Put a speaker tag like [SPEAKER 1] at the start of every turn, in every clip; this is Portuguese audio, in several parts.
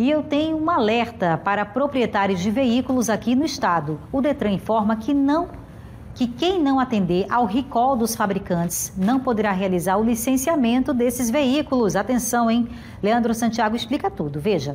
[SPEAKER 1] E eu tenho um alerta para proprietários de veículos aqui no estado. O Detran informa que quem não atender ao recall dos fabricantes não poderá realizar o licenciamento desses veículos. Atenção, hein? Leandro Santiago explica tudo. Veja.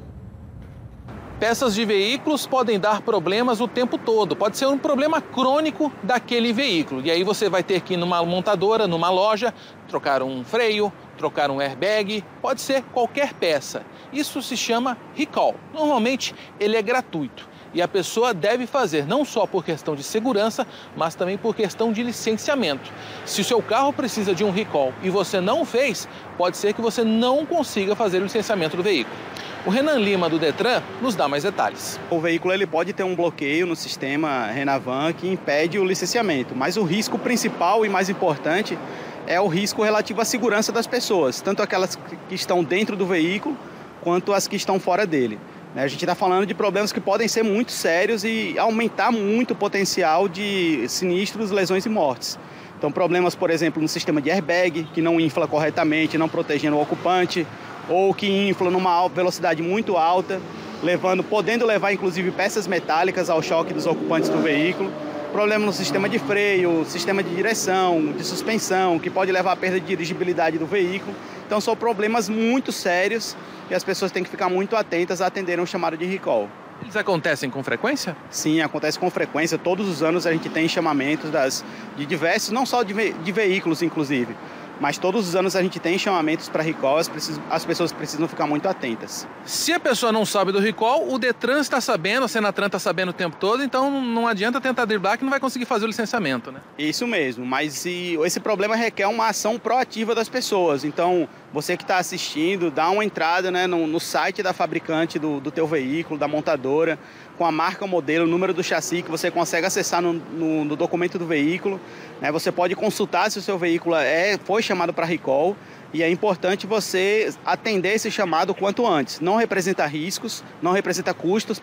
[SPEAKER 2] Peças de veículos podem dar problemas o tempo todo. Pode ser um problema crônico daquele veículo. E aí você vai ter que ir numa montadora, numa loja, trocar um freio, trocar um airbag, pode ser qualquer peça. Isso se chama recall. Normalmente ele é gratuito e a pessoa deve fazer não só por questão de segurança, mas também por questão de licenciamento. Se o seu carro precisa de um recall e você não fez, pode ser que você não consiga fazer o licenciamento do veículo. O Renan Lima, do Detran, nos dá mais detalhes.
[SPEAKER 3] O veículo ele pode ter um bloqueio no sistema Renavan que impede o licenciamento, mas o risco principal e mais importante é o risco relativo à segurança das pessoas, tanto aquelas que estão dentro do veículo quanto as que estão fora dele. A gente está falando de problemas que podem ser muito sérios e aumentar muito o potencial de sinistros, lesões e mortes. Então, problemas, por exemplo, no sistema de airbag, que não infla corretamente, não protegendo o ocupante, ou que infla numa velocidade muito alta, podendo levar inclusive peças metálicas ao choque dos ocupantes do veículo. Problema no sistema de freio, sistema de direção, de suspensão, que pode levar à perda de dirigibilidade do veículo. Então são problemas muito sérios e as pessoas têm que ficar muito atentas a atender um chamado de recall.
[SPEAKER 2] Eles acontecem com frequência?
[SPEAKER 3] Sim, acontece com frequência. Todos os anos a gente tem chamamentos de diversos, não só de veículos inclusive, mas todos os anos a gente tem chamamentos para recall, as pessoas precisam ficar muito atentas.
[SPEAKER 2] Se a pessoa não sabe do recall, o Detran está sabendo, a Senatran está sabendo o tempo todo, então não adianta tentar driblar que não vai conseguir fazer o licenciamento, né?
[SPEAKER 3] Isso mesmo, mas esse problema requer uma ação proativa das pessoas. Então, você que está assistindo, dá uma entrada, né, no site da fabricante do teu veículo, da montadora, com a marca, o modelo, o número do chassi que você consegue acessar no documento do veículo. Né? Você pode consultar se o seu veículo foi chamado para recall e é importante você atender esse chamado quanto antes. Não representa riscos, não representa custos,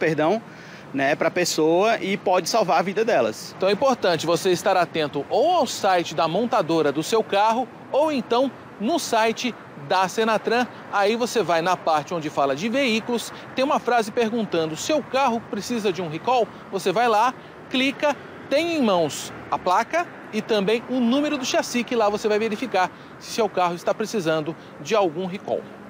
[SPEAKER 3] né, para a pessoa e pode salvar a vida delas.
[SPEAKER 2] Então é importante você estar atento ou ao site da montadora do seu carro ou então no site da Senatran. Aí você vai na parte onde fala de veículos, tem uma frase perguntando: seu carro precisa de um recall? Você vai lá, clica, tem em mãos a placa e também o número do chassi, que lá você vai verificar se seu carro está precisando de algum recall.